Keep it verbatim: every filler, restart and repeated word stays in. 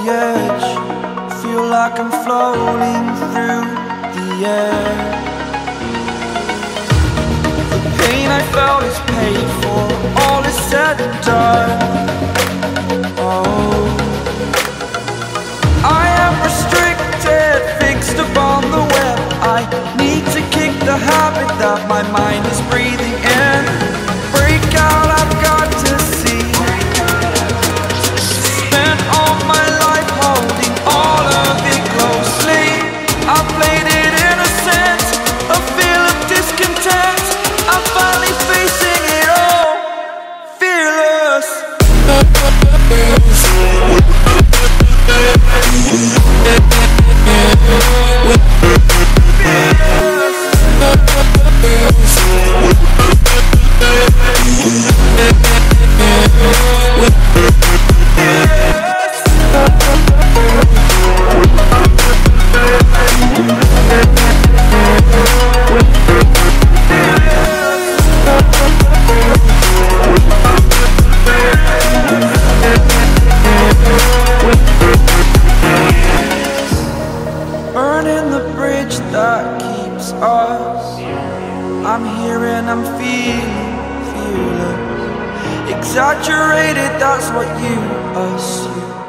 edge, feel like I'm floating through the air. The pain I felt is paid for, all is said and done. Oh, I am restricted, fixed upon the web. I need to kick the habit that my mind is breathing in. Break out, I've got to see. Spent all my life holding all of it closely. I played it innocent, a feel of discontent. I'm finally facing it all, fearless. Burning the bridge that keeps us. I'm here and I'm feeling fearless. Exaggerated, that's what you assume.